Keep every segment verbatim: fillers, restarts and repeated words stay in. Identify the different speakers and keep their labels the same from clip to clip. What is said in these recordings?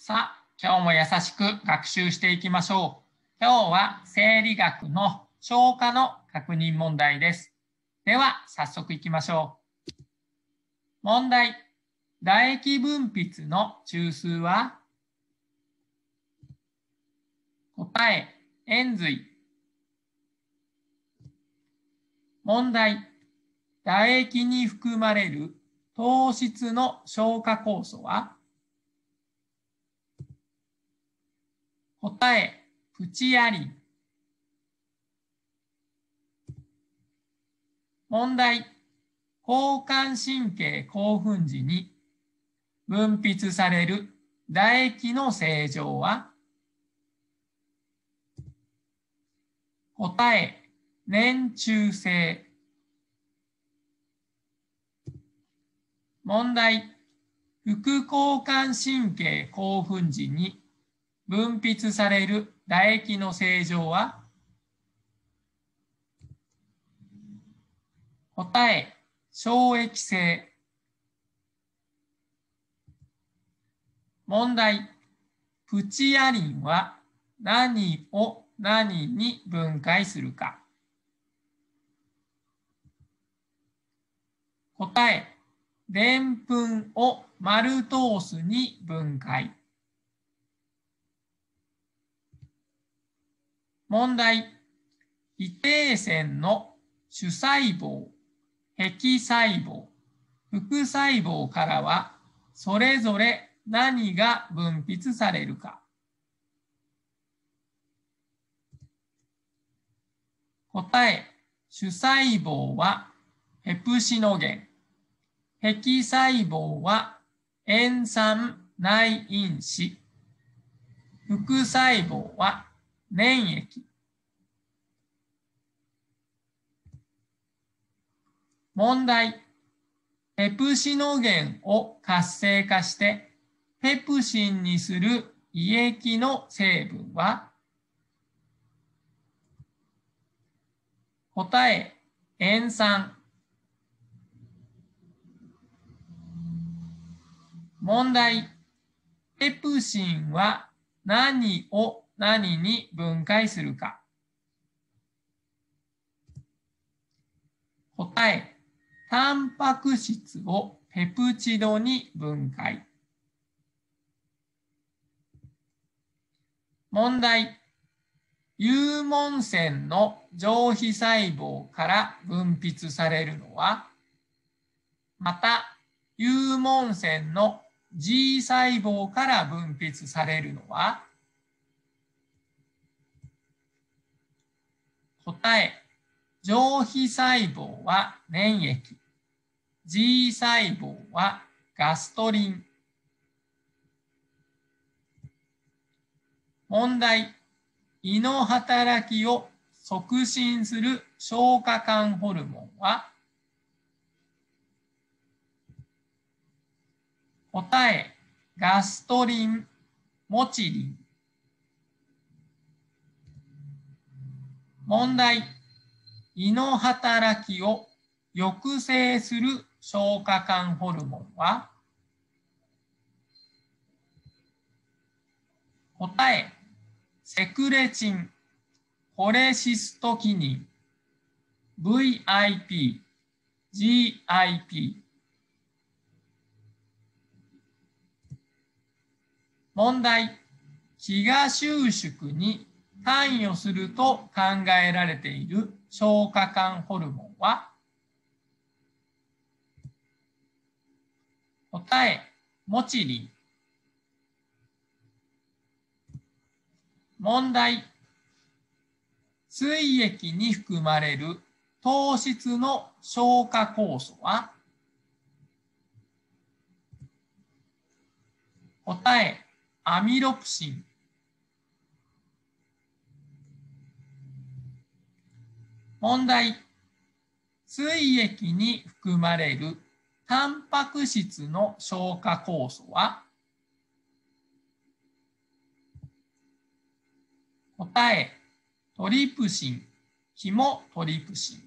Speaker 1: さあ、今日も優しく学習していきましょう。今日は生理学の消化の確認問題です。では、早速いきましょう。問題。唾液分泌の中枢は？答え、延髄。問題。唾液に含まれる糖質の消化酵素は？答え、プチアリン。問題。交感神経興奮時に分泌される唾液の正常は？答え、粘中性。問題。副交感神経興奮時に分泌される唾液の正常は？答え、消液性。問題。プチアリンは何を何に分解するか？答え、でんぷんをマルトースに分解。問題。異定線の主細胞、壁細胞、副細胞からはそれぞれ何が分泌されるか？答え、主細胞はペプシノゲン、壁細胞は塩酸内因子、副細胞は粘液。問題。ペプシノゲンを活性化してペプシンにする胃液の成分は？答え、塩酸。問題。ペプシンは何を何に分解するか？答え、タンパク質をペプチドに分解。問題。有門腺の上皮細胞から分泌されるのは？また、有門腺の G 細胞から分泌されるのは？答え、上皮細胞は粘液、G 細胞はガストリン。問題。胃の働きを促進する消化管ホルモンは？答え、ガストリン、モチリン。問題。胃の働きを抑制する消化管ホルモンは？答え、セクレチン、コレシストキニン、ブイアイピー、ジーアイピー。問題。飢餓収縮に関与すると考えられている消化管ホルモンは？答え、モチリン。問題。膵液に含まれる糖質の消化酵素は？答え、アミロプシン。問題。膵液に含まれるタンパク質の消化酵素は？答え、トリプシン、ヒモトリプシン。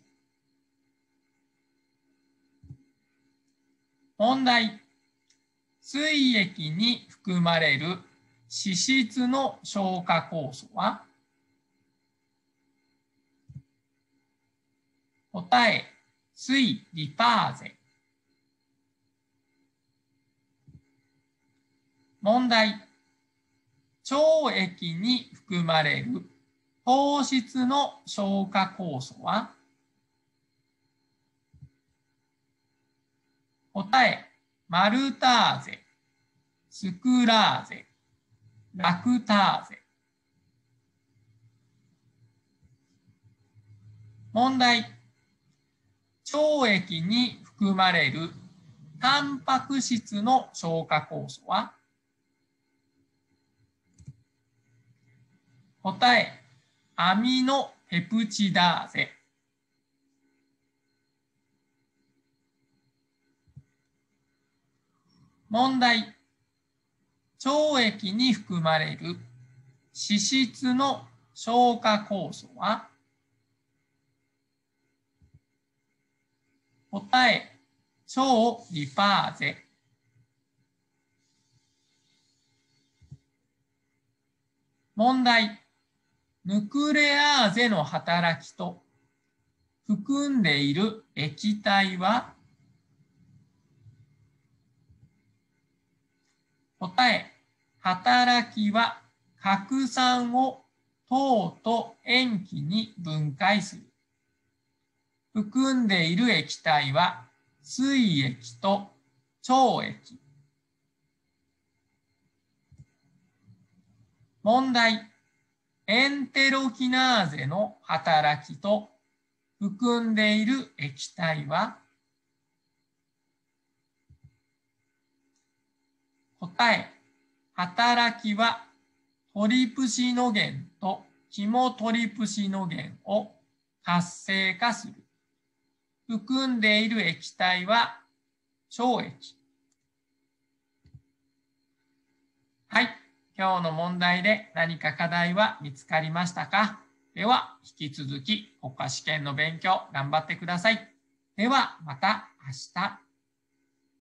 Speaker 1: 問題。膵液に含まれる脂質の消化酵素は？答え、水リパーゼ。問題。腸液に含まれる糖質の消化酵素は？答え、マルターゼ、スクラーゼ、ラクターゼ。問題。腸液に含まれるタンパク質の消化酵素は？答え、アミノペプチダーゼ。問題。腸液に含まれる脂質の消化酵素は？答え、腸リパーゼ。問題。ヌクレアーゼの働きと含んでいる液体は？答え、働きは核酸を糖と塩基に分解する。含んでいる液体は水液と腸液。問題。エンテロキナーゼの働きと含んでいる液体は？答え、働きはトリプシノゲンとキモトリプシノゲンを活性化する。含んでいる液体は腸液。はい。今日の問題で何か課題は見つかりましたか？では、引き続き国家試験の勉強頑張ってください。では、また明日。